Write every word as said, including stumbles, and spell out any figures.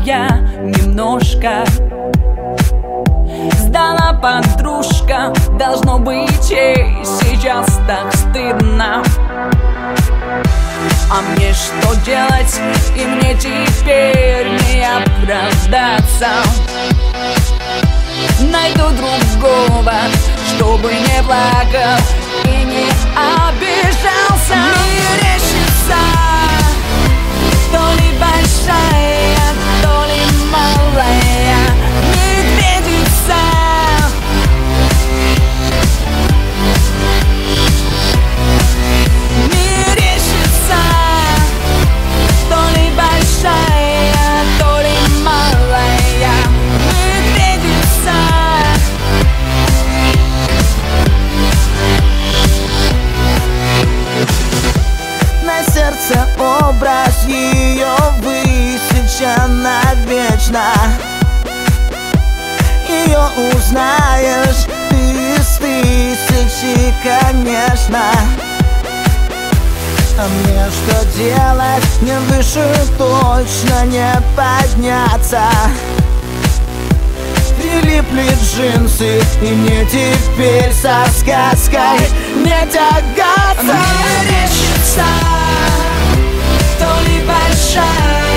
я немножко сдала подружка. Должно быть, ей сейчас так стыдно. А мне что делать? И мне теперь не оправдаться. Найду другого, чтобы не плакал и не обижался. Мерещится то ли большая, то ли малая медведица. Мерещится то ли большая, то ли малая медведица. На сердце образ ее высечен навечно. Ее узнаешь ты из тысячи, конечно. А мне что делать? Мне выше точно не подняться. Прилипли джинсы, и мне теперь со сказкой не тягаться. Мерещится то ли большая,